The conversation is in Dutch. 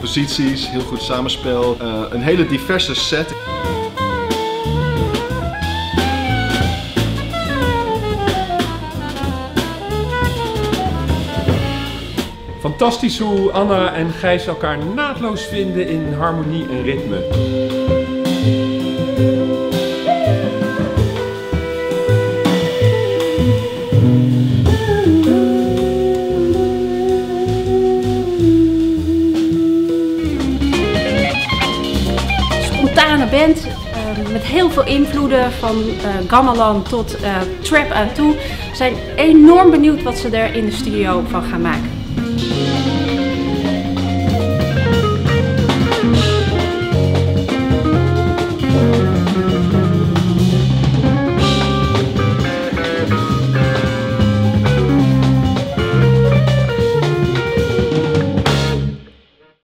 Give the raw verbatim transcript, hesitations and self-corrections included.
composities, heel goed samenspel, uh, een hele diverse set. Fantastisch hoe Anna en Gijs elkaar naadloos vinden in harmonie en ritme. Spontane band uh, met heel veel invloeden van uh, gamelan tot uh, trap aan toe. We zijn enorm benieuwd wat ze er in de studio van gaan maken.